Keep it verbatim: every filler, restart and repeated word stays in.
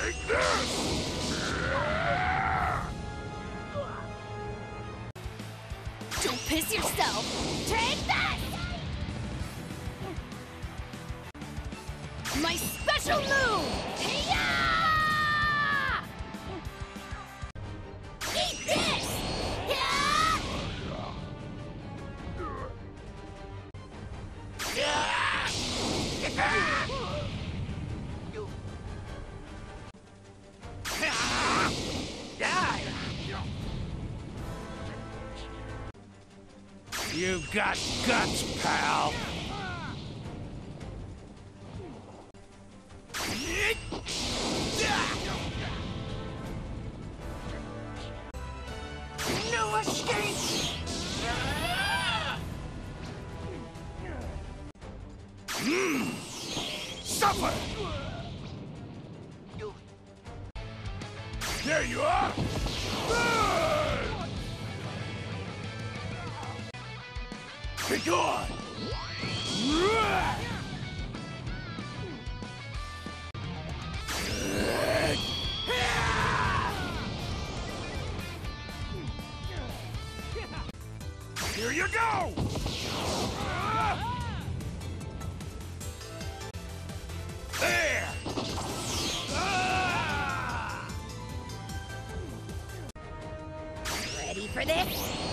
Take this! Don't piss yourself! Take this! My special move! Hiya! Eat this! Yeah! You've got guts, pal! No escape! Mm. Suffer! There you are! Be gone! Here you go! There! Ready for this?